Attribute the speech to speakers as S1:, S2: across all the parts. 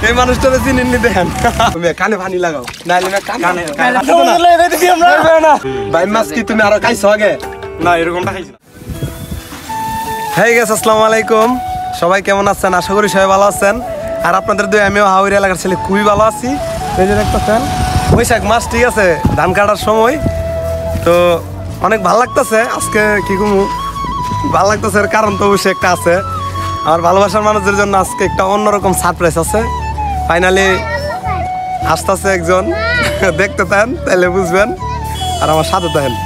S1: এই মানুষটারে চিনেননি দেখেন তুমি কানে পানি লাগাও নাইলে না কানে ভাই মাছ কি তুমি আরো খাইছো আগে
S2: না এরকমটা খাইছি না।
S1: হেই গাইস আসসালামু আলাইকুম সবাই কেমন আছেন আশা করি সবাই ভালো আছেন আর আপনাদের দুই আমিও হাওড়ি এলাকার ছেলে খুবই ভালো আছি এই যে দেখতেছেন বৈশাখ মাস ঠিক আছে ধান কাটার সময় তো অনেক ভালো লাগতেছে আজকে কি কমু ভালো লাগতেছে এর কারণ তো অবশ্যই একটা আছে আমার ভালোবাসার মানুষদের জন্য আজকে একটা অন্যরকম সারপ্রাইজ আছে ফাইনালি আসতেছে একজন দেখতে থাকেন তাহলে বুঝবেন আর আমার সাথে থাকেন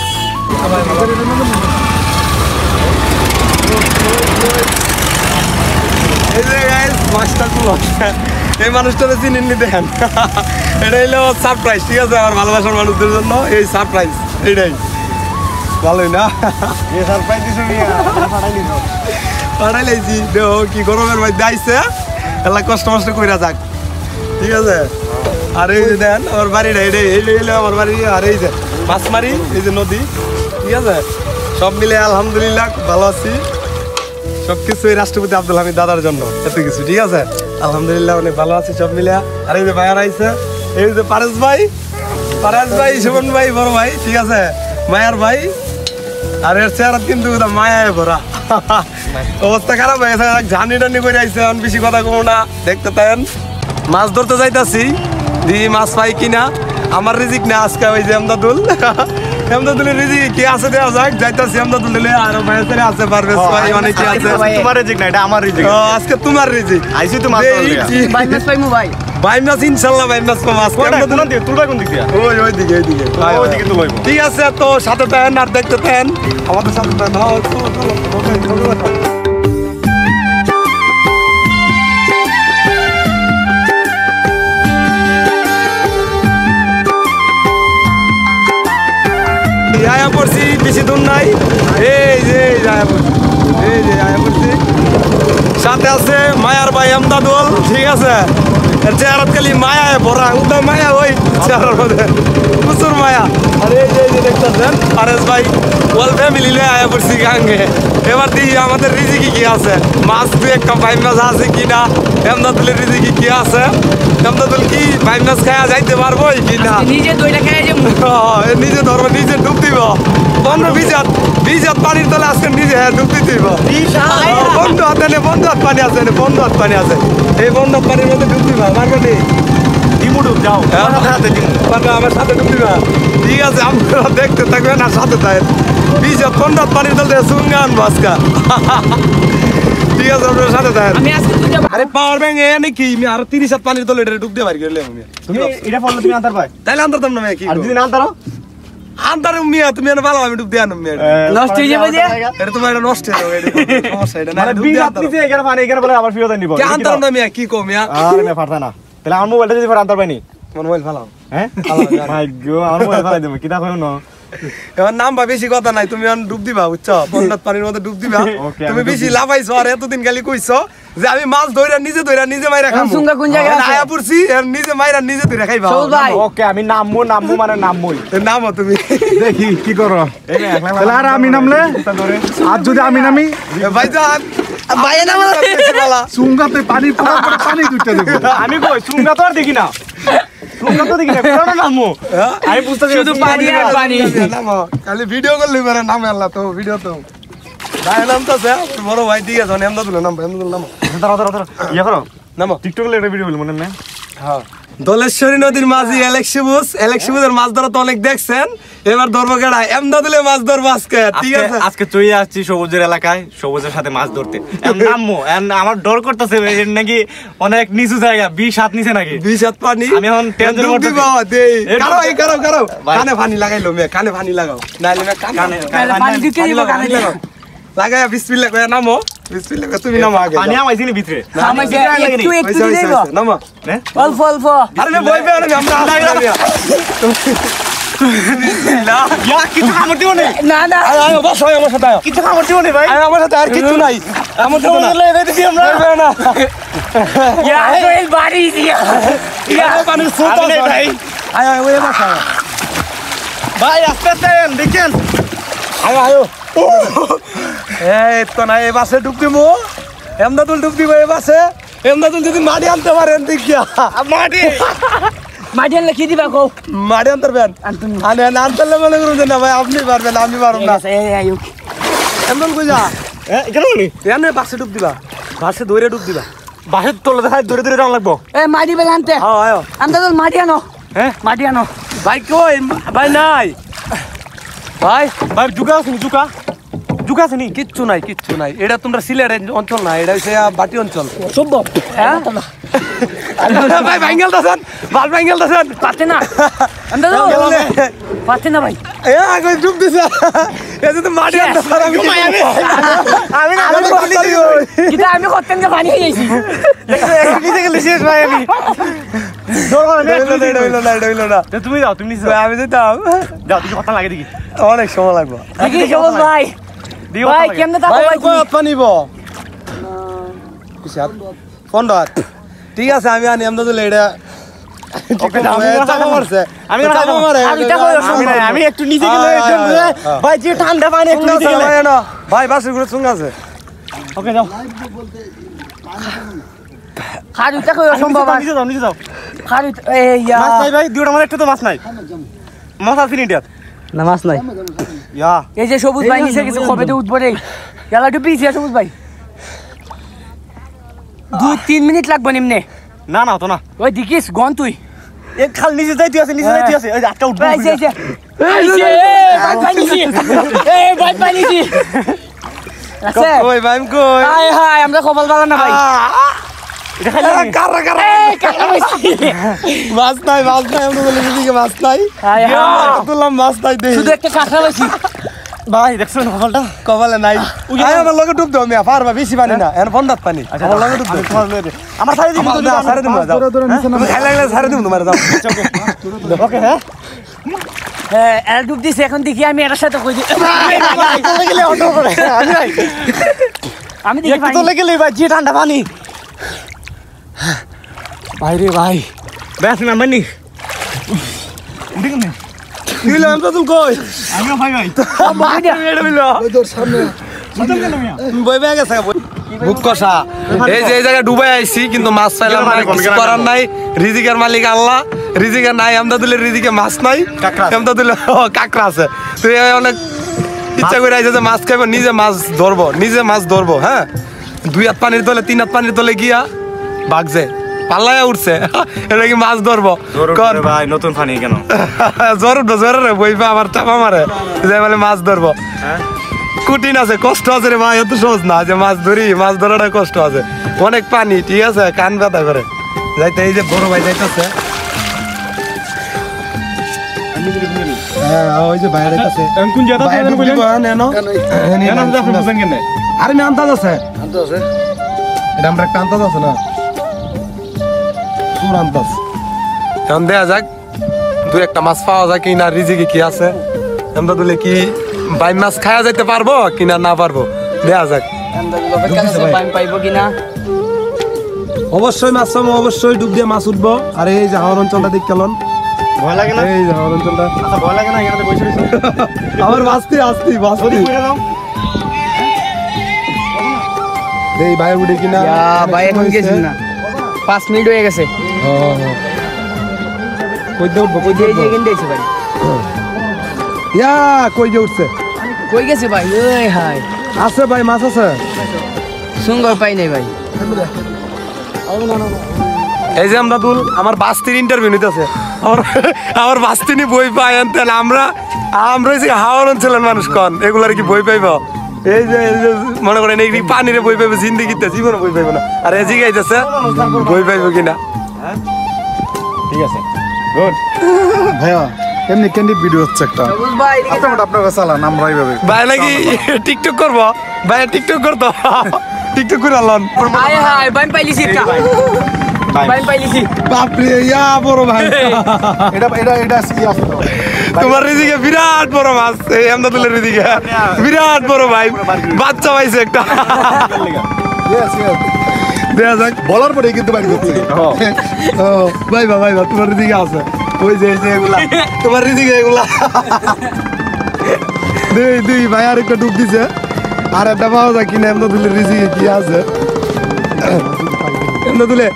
S1: এই যে গাইস মাস্টার ব্লগ এই মানুষটারে চিনেননি দেখেন এটা হলো সারপ্রাইজ ঠিক আছে আমার ভালোবাসার মানুষদের জন্য এই সারপ্রাইজ এইটাই ভালোই না এই সারপ্রাইজ পাঠাইলাইছি দেহ কি গরমের মধ্যে আইসে এলা কষ্ট মষ্ট কইরা যাক ঠিক আছে আর এই যে দেন আমার বাড়িটা এই হইলো আমার বাড়ি আর এই যে মাছমারি এই যে নদী ঠিক আছে সব মিলে আলহামদুলিল্লাহ ভালো আছি সবকিছু এই রাষ্ট্রপতি আব্দুল হামিদ দাদার জন্য এত কিছু ঠিক আছে আলহামদুলিল্লাহ অনেক ভালো আছি সব মিলে আর এই যে ভাইয়ার আইছে এই যে পারেশ ভাই সুমন ভাই বড় ভাই ঠিক আছে মায়ার ভাই আর এর চেহারা কিন্তু মায়ায় ভরা অবস্থা খারাপ হয়ে গেছে ঝানি টানি করে আইছে বেশি কথা কমো না দেখতে পারেন মাছ ধরতে যাইতাছি দিদি মাছ পাই কিনা আমার রিজিক না আজকে ওই যে এমদাদুলের রিজিক কি আছে দেওয়া যাক যাইতাছি এমদাদুল দিলে আর ভাইয়ের আছে পারভেজ ভাই অনেকে আছে
S2: তোমার রিজিক না এটা আমার রিজিক
S1: আজকে তোমার রিজিক
S2: আইছি তো মাছ
S1: ভাই মাছ পাইমু ভাই মাছ ইনশাআল্লাহ ভাই মাছ পাবো আজকে
S2: এমদাদুল দিয়ে তুলবা কোন দিকে
S1: ওইদিকে ওইদিকে তুলবাইবো ঠিক আছে তো সাথে থাকেন আর দেখতে থাকেন আমাদের সাথে থাকেন আয়া পড়ছি বেশি দূর নাই এই যে আয়া পড়ছি সাথে আছে মায়ার ভাই এমদাদুল ঠিক আছে চেহারাত খালি মায়ায় ভরা উদয় মায়া ওই চেহারার মধ্যে প্রচুর মায়া আর এই যে দেখতেছেন পারেশ ভাই ওয়াল ফ্যামিলি লয়ে আয়া পড়ছি গাঙ্গে এবার দিই আমাদের রিজিকি কি আছে মাছ দু একটা ভাই মাছ আছে কিনা এমদাদুলের রিজিকি কি আছে এমদাদুল কি ভাই মাছ খাওয়া যাইতে পারবোই কিনা
S3: নিজে দইটা খাইয়া যে
S1: নিজে ধরবো নিজে ডুব দিব 15-20 পানির তলে আজকে নিজে ডুব দিব বন্ধু হাত পানি আছে বন্ধু হাত পানি আছে এই বন্ধু পানির মধ্যে ডুব দিবা মার্কেটে
S2: ডিমুডুব যাও
S1: আমার সাথে ডুব দিবা ঠিক আছে আপনারা দেখতে থাকবেন আর সাথে থাকেন 20-15 পানির তলে সুঙ্গা আনবো আজকে ঠিক আছে আপনার সাথে থাকেন আরে পাওয়ার ব্যাংক এ নাকি আমি আর 30 পানির তলে ডুব দিয়ে বাড়ি গেলে আমি
S2: তুমি এটা ফলো তুমি আনতার ভাই
S1: তাইলে আনতাম না কি
S2: আর যদি না আনতারো
S1: আন্দার মিয়া তুমি এনে ভালো আমি ডুব দিয়ে আনম মিয়া
S3: নষ্ট হয়ে যাবে যে
S1: এটা তোমার এটা নষ্ট হয়ে যাবে এটা সমস্যা এটা না
S2: মানে
S1: ডুব দিয়ে
S2: আপনি যে এখানে পানি এখানে বলে আবার ফিরত নিব
S1: কি আন্তার না মিয়া কি কো মিয়া
S2: আরে মে ফাটা না তাহলে আমার মোবাইলটা যদি ফের আনতার পাইনি
S1: মোবাইল ফালাও
S2: হ্যাঁ মাই গো আমার মোবাইল ফালাই দেব কিটা কইও না
S1: এবার নাম বা বেশি কথা নাই তুমি ডুব দিবা বুঝছো বন্যাত পানির মধ্যে ডুব দিবা তুমি বেশি লাভাইছো আর এতদিন খালি কইছো যে আমি মাছ ধইরা নিজে মাইরা খামু
S3: সুঙ্গা কোন জায়গায় আছে
S1: আয়া পড়ছি আর নিজে মাইরা নিজে ধইরা খাইবা
S2: ওকে আমি নামমু মানে নামমুই
S1: নামো তুমি
S2: দেখি কি করো তাহলে আর আমি নামলে আর যদি আমি নামি
S1: ভাইজান
S3: ভাই নাম
S2: সুঙ্গাতে পানি পানি দুইটা দেব আমি কই সুঙ্গা তো আর দেখি না সুঙ্গা তো দেখি না কোন নামমু আমি বুঝতে
S3: শুধু পানি আর পানি
S1: নামো খালি ভিডিও করলি মানে নামে আল্লাহ তো ভিডিও তো ভাই নাম তো বড় ভাই ঠিক আছে এমদাদুল নামো
S2: দাঁড়া ইয়া করো
S1: নামো
S2: টিকটকে একটা ভিডিও বলি মনে না
S1: হ্যাঁ দলেশ্বরী নদীর মাঝি এলেক্সিবুসের মাছ ধরা তো অনেক দেখছেন এবার ধরবো কেডা এমদাদুলে মাছ ধরবো আজকে ঠিক আছে
S2: আজকে চলে আসছি সবুজের এলাকায় সবুজের সাথে মাছ ধরতে নামমু আমার ডর করতেছে নাকি অনেক নিচু জায়গা 20 হাত নিচে নাকি
S1: 20 হাত পানি
S2: আমি এখন টেনশন করতেছি
S1: কারো কানে পানি লাগাইলো মে কানে পানি লাগাও নাইলে মে কানে
S3: পানি দিতে দিব কানে
S1: লাগাও লাগায় বিসমিল্লাহ কইয়া নামো বিসমিল্লাহ তুমি নামো আগে
S2: পানি আমাইছি নি ভিতরে
S3: আমাকে একটু দিব
S1: নামো
S3: অল্প
S1: আরে না বই বের আমরা লাগা বিসমিল্লাহ
S2: ইয়া কিছু কামড় দিও না
S3: না
S1: আয় বস হয় আমার সাথে
S2: কিছু কামড় দিও না ভাই
S1: আমার সাথে আর কিছু নাই আমার সাথে না
S2: লেগে দিছি আমরা
S1: না
S3: ইয়া সোহেল বাড়ি দিয়া
S1: ইয়া পানি সুতা
S2: ভাই
S1: আয় ওই বস
S2: ভাই আস্তে আস্তে দেখেন
S1: আয় এই তো না এই বাসে ডুব দিব এমদাদুল ডুব দিব এই বাসে এমদাদুল যদি মাটি আনতে পারেন দেখিয়া
S2: মাটি
S3: মাটি আনলে কি দিবা কো
S1: মাটি আনতে পারবেন আনতে মনে করুন যে না ভাই আপনি পারবেন আমি পারব না এমদাদুল কই যা
S2: কেন বলি
S1: এনে বাসে ডুব দিবা বাসে দৌড়ে ডুব দিবা
S2: বাসের তোলে দেখায় দূরে দূরে যাওয়া লাগবো
S3: এ মাটি বেলা আনতে
S1: হ্যাঁ আয়
S3: আমরা তো মাটি আনো
S2: হ্যাঁ
S3: মাটি আনো
S1: ভাই কই ভাই নাই ভাই
S2: ভাই জুকা আছে নি জুকা আছে নি
S1: কিচ্ছু নাই এটা তোমরা সিলেটের অঞ্চল না এটা হচ্ছে বাটি অঞ্চল
S3: সম্ভব হ্যাঁ
S1: ভাই ভাঙ্গেল দাসন বাল ভাঙ্গেল দাসন
S3: পাতে না আমরা তো পাতে না ভাই
S1: এ আগে ডুব দিছে এই যে মাটি আনতে পারে আমি না
S3: কিটা আমি করতেন যে পানি হয়ে গেছি
S2: নিচে গেলে শেষ ভাই আমি
S1: হইলো না
S2: তুমি যাও তুমি নিচে
S1: আমি যেতাম
S2: যাও তুমি কথা লাগে দেখি
S1: অনেক সময় লাগবে
S3: দেখি সবুজ ভাই ভাই কেমনে তাকো ভাই
S1: কই হাত পানিব কিসাত ফোন হাত ঠিক আছে আমি আনি আমরা তো লেডা
S2: আমি একটু নিচে গেলে ভাই যে ঠান্ডা পানি একটু নিচে গেলে
S1: ভাই বাসের ঘুরে চুঙ্গা আছে
S2: ওকে যাও
S3: খারুটা কই সম্ভব
S2: নিচে যাও
S3: খারু এ ইয়া
S2: মাছ নাই ভাই দুটো মানে একটু তো মাছ নাই মাছ আছে নিডিয়াত
S3: না মাছ নাই
S2: ইয়া
S3: এই যে সবুজ ভাই নিচে কিছু কবে উঠবো রে গেলা একটু পিছিয়ে সবুজ ভাই 2-3 মিনিট লাগবে নিম্নে
S2: না না তো না
S3: ওই দেখিস গন তুই
S2: এক খাল নিচে যাইতে আছে ওই যে আটটা উঠবে
S3: ভাই ভাই পানিছি আছে
S1: কই ভাই কই
S3: হাই হাই আমরা কপাল ভালো না ভাই
S2: এটা খালি
S1: কারা
S3: এই কাকা বসি
S1: মাছ নাই আমরা বলে দিকে মাছ নাই
S3: হাই হাই
S1: তুললাম মাছ নাই দেই
S3: শুধু একটা কাকা বসি
S2: ভাই দেখছো না কপালটা
S1: কপালে নাই আয় আমার লগে ডুব দাও মিয়া পারবা বেশি পানি না এখন বন্দাত পানি আমার লগে ডুব দাও
S2: আমার সাইড দিবি তো
S1: সারে দিমু যাও তুমি খাই লাগলে সারে দিমু তোমার যাও
S2: ওকে হ্যাঁ
S3: হ্যাঁ এর ডুব দিছে এখন দেখি আমি এর সাথে কই দিই
S2: চলে গেলে অটো করে আমি ভাই
S3: আমি দেখি
S2: একটু চলে গেলে ভাই যে ঠান্ডা পানি ভাই রে ভাই ব্যাস না মানি
S1: নিলাম তো তুই কই
S2: আমিও ভাই ভাই
S1: এটা মিলো ওই তোর সামনে বই ব্যাগ আছে বুক কষা এই যে এই জায়গা ডুবাই আইছি কিন্তু মাছ পাইলাম না কিছু করার নাই রিজিকের মালিক আল্লাহ রিজিকের নাই আমদাদুলের রিজিকে মাছ নাই আমদাদুলের কাকড়া আছে তুই অনেক ইচ্ছা করে আইছে যে মাছ খাইবো নিজে মাছ ধরবো হ্যাঁ 2 হাত পানির তলে 3 হাত পানির তলে গিয়া বাগছে পাল্লায় উঠছে এটা কি মাছ ধরবো
S2: ভাই নতুন পানি কেন
S1: জোরে বইবা আবার চাপা মারে যে বলে মাছ ধরবো কঠিন আছে কষ্ট আছে রে ভাই এত সহজ না যে মাছ ধরাটা কষ্ট আছে অনেক পানি ঠিক আছে কান ব্যথা করে যাইতে এই যে বড় ভাই যাইতেছে ওই যে বাইরে কাছে
S2: কোন জায়গা
S1: আরে আমি আন্দাজ আছে এটা আমরা একটা আন্দাজ আছে না পুর আন্দাজ এখন দেখা যাক 2-1টা মাছ পাওয়া যায় কিনা রিজিকে কি আছে আমরা বলে কি বাই মাছ খাওয়া যাইতে পারবো কিনা না পারবো দেখা যাক
S3: পাইবো কিনা
S1: অবশ্যই মাছ পাবো অবশ্যই ডুব দিয়ে মাছ উঠবো আর এই যে হাওর অঞ্চলটা দিক কেলন
S2: ভয় লাগে না
S1: এই যে হাওর অঞ্চলটা
S2: আচ্ছা ভয় লাগে না এখানে বসে রইছো
S1: আমার বাঁচতে এই ভাই উঠে কিনা
S3: ভাই এখন গেছিস না 5 মিনিট হয়ে গেছে
S1: কই দে উঠবো
S3: ওই যে এখানে দিয়েছে ভাই
S1: ইয়া কই যে উঠছে
S3: কই গেছে ভাই ওই হাই
S1: আছে ভাই মাছ আছে
S3: সুন্দর পাই নাই ভাই
S1: এই যে আমরা দুল আমার বাস্তির ইন্টারভিউ নিতেছে আমার বাস্তিনি বই পাই আনতেন আমরা যে হাওয়ার অঞ্চলের মানুষ কন এগুলার কি বই পাইব এই যে মনে করেন এই পানিরে বই পাইবে জিন্দিগিতে জীবনে বই পাইব না আর এ জিগাইতেছে বই পাইব কিনা
S2: ঠিক আছে গুড
S4: ভাইয়া এমনি ক্যান্ডিড ভিডিও হচ্ছে একটা
S3: ভাই
S4: আপনার কাছে চালান আমরা এইভাবে
S1: ভাই নাকি টিকটক করবো ভাই টিকটক করতো টিকটক করে আনলাম
S3: হাই হাই বাইম পাইলিছি একটা বাইম পাইলিছি
S1: বাপরে ইয়া বড় ভাই
S4: এটা কি আছে
S1: তোমার রিজিকে বিরাট বড় মাছ এই আমদাদুলের রিজিকে বিরাট বড় ভাই বাচ্চা পাইছে একটা
S4: ইয়েস
S1: দেখা যাক
S4: বলার পরে কিন্তু বাড়ি করতে
S1: ও ভাই তোমার রিজিকে আছে ওই যে এগুলা তোমার রিজিকে এগুলা দুই ভাই আর একটা ডুব দিছে আর একটা পাওয়া যায় কিনা আমদাদুলের রিজিকে কি আছে এমন তুলে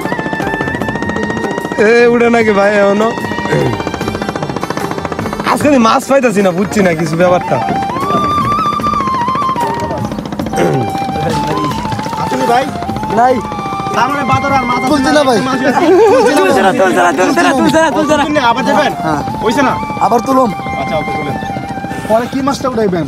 S1: এ উড়ে নাকি ভাই এমন আজকে আমি মাছ পাইতাছি না বুঝছি না কিছু ব্যাপারটা
S4: আসলে ভাই
S1: নাই
S2: তার মানে বাদর আর মাছ
S4: তুলছে না ভাই
S2: আবার যাবেন হইছে না
S4: আবার তুলুম
S2: আচ্ছা ওকে তুলেন
S4: পরে কি মাছটা উঠাইবেন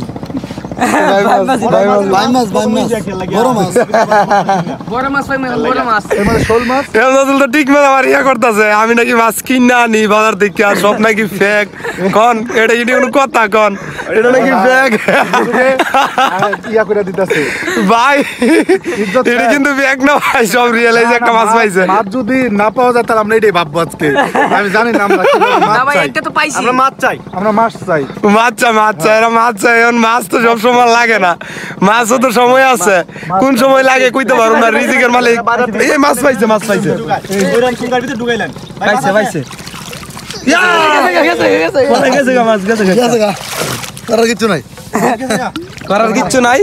S1: ভাই মাছ
S4: বড় মাছ
S3: বড় মাছ পাই বড় মাছ
S4: এর মধ্যে শোল মাছ
S1: এমদাদুল তো ঠিক মতো আমার ইয়া করতেছে আমি নাকি মাছ কিনা আনি বাজার থেকে আর সব নাকি ফেক কন এটা কি কোনো কথা কন এটা নাকি ফেক
S4: ইয়া করে দিতেছে
S1: ভাই
S4: ইজ্জত
S1: এটা
S4: নাই।
S1: কিন্তু ফেক না ভাই সব রিয়েলাইজ একটা মাছ পাইছে
S4: মাছ যদি না পাওয়া যায় তাহলে আমরা এটাই ভাববো আজকে আমি জানি না আমরা কিভাবে
S3: না
S4: মাছ
S3: ভাই
S4: চাই
S3: একটা তো পাইছি
S2: আমরা মাছ চাই
S4: আমরা মাছ চাই
S1: মাছ চাই এরা মাছ চাই এখন মাছ তো সব সময় লাগে না মাছও তো সময় আছে কোন সময় লাগে কইতে পারো না রিজিকের মালিক এই মাছ পাইছে
S2: ওইরাম সুগার ভিতরে ঢুকাইলেন
S1: পাইছে ইয়া কোথায় গেছে গা মাছ গেছে
S4: করার কিছু নাই
S1: করার কিচ্ছু নাই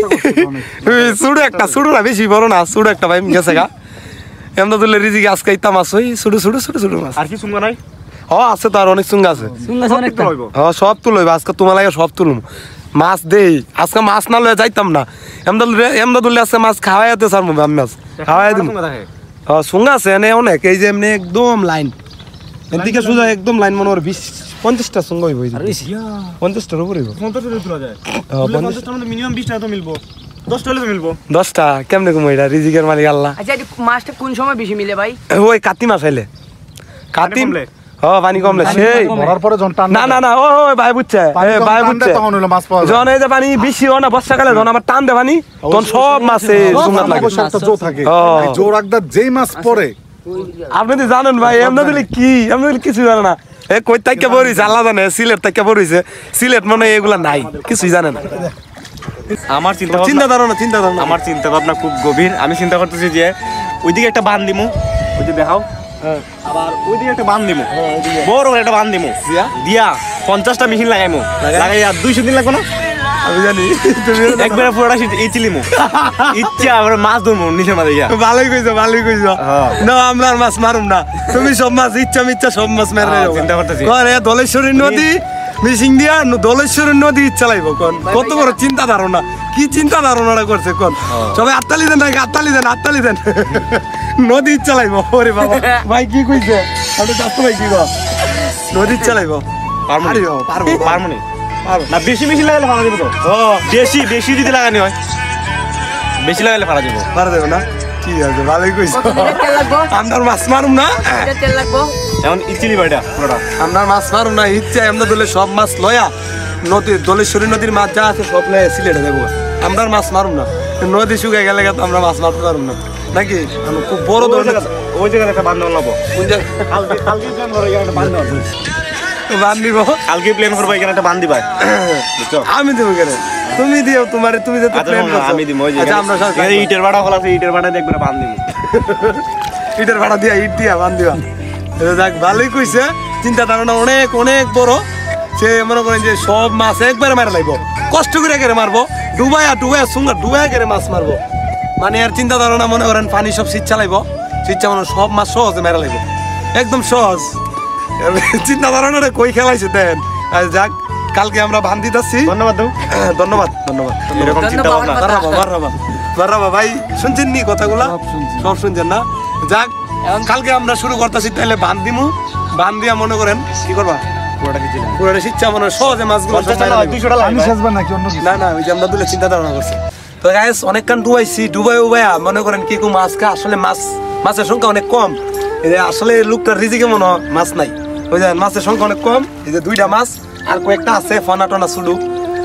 S1: সুড়ো না বেশি বড় না সুড়ো একটা ভাই গেছে গা এমন তুলে রিজিকে আজকে ইতা মাছ ওই সুড়ো মাছ
S2: আর কি সুঙ্গা নাই
S1: আছে তো আর অনেক সুঙ্গা আছে
S3: অনেক
S2: তো হইব
S1: সব তুলইব আজকে তোমার লাগে সব তুলুম মাছ দেই আজকে মাছ না লয়ে যাইতাম না এমদাদুল্লে আজকে মাছ খাওয়াইতে স্যার আমি মাছ খাওয়াই দিম
S2: সুঙ্গা থাকে
S1: সুঙ্গা আছে এনে অনেক এই যে এমনি একদম লাইন এদিকে সোজা একদম লাইন মনে হয় 20-50টা সুঙ্গা হইব 50টার উপরে হইব
S2: 50 টাকা তোলা যায় 50টার মধ্যে মিনিমাম 20 টাকা তো মিলবো 10 টাকা তো মিলবো
S1: 10টা কেমনে কম এটা রিজিকের মালিক আল্লাহ
S3: আচ্ছা এই মাছটা কোন সময় বেশি মিলে ভাই
S1: ওই কাতি মাছ আইলে কাতি
S2: কমলে?
S1: পানি কমলে সেই
S4: মরার পরে যখন টান
S1: না না না ও ভাই বুঝছে ভাই বুঝছে
S4: তখন হলো মাছ পাওয়া যায়
S1: যখন এই যে পানি বেশি হয় না বর্ষাকালে যখন আমার টান দে পানি তখন সব মাছে সুঙ্গাত লাগে
S4: অবশ্যই একটা জো থাকে
S1: ও।
S4: এই জোর আগদা যেই মাছ পড়ে
S1: আপনি তো জানেন ভাই এমনি দিলে কি এমনি দিলে কিছু জানে না এ কই তাইকা পড়িছে আল্লাহ জানে সিলেট তাইকা পড়িছে সিলেট মনে হয় এগুলা নাই কিছুই জানে না
S2: আমার চিন্তা
S1: চিন্তা ধারণা
S2: আমার চিন্তা ভাবনা খুব গভীর আমি চিন্তা করতেছি যে ওইদিকে একটা বান দিমু ওই যে দেখাও আবার ওইদিকে একটা বান দিমু বড় করে একটা বান দিমু দিয়া 50টা মেশিন লাগাইমু লাগাই আর 200 দিন লাগবে না
S1: আমি জানি
S2: একবারে পুরোটা ইচিলিমু ইচ্ছা আবার মাছ ধরমু নিচে মাঝে গিয়া
S1: ভালোই কইছো না আমরা আর মাছ মারুম না তুমি সব মাছ ইচ্ছা সব মাছ মেরে
S2: হ্যাঁ,
S1: যাও
S2: চিন্তা করতেছি।
S1: করে ধলেশ্বরী নদী মিশিং দিয়া ধলেশ্বরী নদী চালাইবো কোন কত বড় চিন্তা ধারণা কি চিন্তা ধারণাটা করছে কোন সবাই আত্তালি দেন নাকি আত্তালি দেন নদী চালাইবো ওরে বাবা ভাই কি কইছে আমি তো ভাই কি গো নদী চালাইবো
S2: পারমু না বেশি মেশিন লাগালে ফাড়া দিব তো বেশি যদি লাগানি হয় বেশি লাগালে ফাড়া দিব
S1: পারা দেবো না ঠিক আছে ভালোই কইছো
S3: তেল লাগবো
S1: আমরা মাছ মারুম না
S3: তেল লাগবো
S2: এখন ইচিলি বাড়িটা পুরোটা
S1: আমরা মাছ মারুম না ইচ্ছা আমরা দলে সব মাছ লয়া নদী দলেশ্বরী নদীর মাছ যা আছে সব লয়ে সিলেটে দেবো আমরা আর মাছ মারুম না নদী শুকাই গেলে তো আমরা মাছ মারতে পারুম না নাকি আমি খুব বড় ধরনের
S2: ওই জায়গায় একটা বান্ধব লাবো
S1: কোন জায়গায়
S2: কালকে প্ল্যান করো এখানে একটা বান্ধব
S1: বান্ধিব
S2: কালকে প্ল্যান করবো এখানে একটা বান্ধি ভাই বুঝছো
S1: আমি দেবো কেন তুমি দিও তুমি যে
S2: আচ্ছা
S1: প্ল্যান করছো
S2: আমি দিব ওই যে
S1: আচ্ছা আমরা সব
S2: এখানে ইটের ভাড়া খোলা আছে ইটের ভাড়া দেখবে বান্ধ দিব
S1: ইটের ভাড়া দিয়া ইট দিয়া বান্ধিবা এটা দেখ ভালোই কইছে চিন্তা ধারণা অনেক অনেক বড় সে মনে করেন যে সব মাছ একবারে মারা লাগবো কষ্ট করে কেড়ে মারবো ডুবাইয়া সুঙ্গা ডুবাইয়া কেড়ে মাছ মারবো মানে আর চিন্তা ধারণা মনে করেন পানি সব শীত চালাইবো শীত চালানো সব মাছ সহজে মেরা লাগবো একদম সহজ চিন্তা ধারণাটা কই খেলাইছে দেন আর যাক কালকে আমরা ভান দিতেছি
S2: ধন্যবাদ দাও
S1: ধন্যবাদ
S2: এরকম চিন্তা ভাবনা
S1: বারাবা ভাই শুনছেন নি কথাগুলা সব শুনছেন না যাক কালকে আমরা শুরু করতেছি তাহলে বান দিমু বান দিয়া মনে করেন কি করবা
S2: পুরোটা কি ছিল
S1: পুরোটা শিক্ষা মনে হয় সহজে মাছগুলো সব
S2: 50 টাকা
S1: মাইরা দিবো।
S2: 200 টাকা
S4: আমি সাজবেন নাকি অন্য কিছু
S1: না ওই যে আমরা দুলে চিন্তা ধারণা করছি তো গাইস অনেকক্ষণ ডুবাই মনে করেন কি মাছ কা আসলে মাছের সংখ্যা অনেক কম এই যে আসলে লোকটার রিজিকে মনে হয় মাছ নাই ওই যে মাছের সংখ্যা অনেক কম এই যে 2টা মাছ আর কয়েকটা আছে ফনা টনা সুডু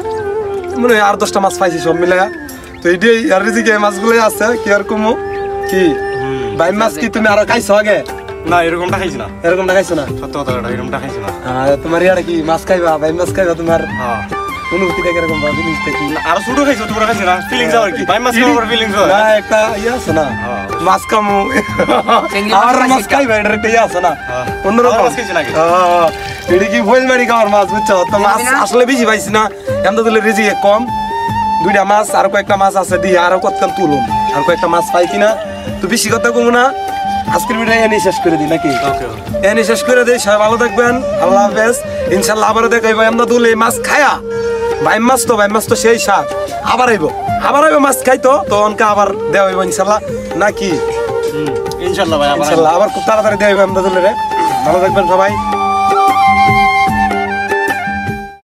S1: মনে হয় আর 10টা মাছ পাইছি সব মিলে তো এইটাই আর রিজিকে মাছগুলোই আছে কি আর কমু কি ভাই মাছ কি তুমি আর খাইছো আগে
S2: না এরকমটা খাইছি না
S1: এরকমটা খাইছো না
S2: সত্য কথা এরকমটা খাইছি না
S1: তোমার ইয়ার কি মাছ খাইবা ভাই মাছ খাইবা তোমার
S2: হ্যাঁ
S1: অনুভূতিটা কিরকম বা জিনিসটা কি
S2: আর ছোট খাইছো তোমরা খাইছি না ফিলিংস আর কি ভাই মাছ খাওয়ার ফিলিংস হয়
S1: না একটা ইয়ে আছে না
S2: হ্যাঁ।
S1: মাছ কামু
S3: চিংড়ি
S1: আর
S3: মাছ
S1: মাছ খাইবা এটা একটা ইয়ে আছে না
S2: হ্যাঁ।
S1: অন্যরকম
S2: আর মাছ খাইছি নাকি?
S1: এটা কি ফয়েলবাড়ি খাওয়ার মাছ বুঝছো তো মাছ আসলে বেশি পাইছি না এমন দিলে রিজিকে কম 2টা মাছ আর কয়েকটা মাছ আছে দিয়ে আরো কতক্ষণ তুলুম আর কয়েকটা মাছ পাই কিনা তো বেশি কথা কমু না আজকের ভিডিও এনে শেষ করে দিই নাকি এনে শেষ করে দিই সবাই ভালো থাকবেন আল্লাহ হাফেজ ইনশাল্লাহ আবারও দেখাইবো আমরা দুলে মাছ খায়া ভাই মাছ তো সেই স্বাদ আবার আইবো মাছ খাইতো তো অনকা আবার দেওয়া হইব ইনশাল্লাহ নাকি
S2: ইনশাল্লাহ ভাই
S1: ইনশাল্লাহ আবার খুব তাড়াতাড়ি দেওয়া হইব আমরা দুলে রে ভালো থাকবেন সবাই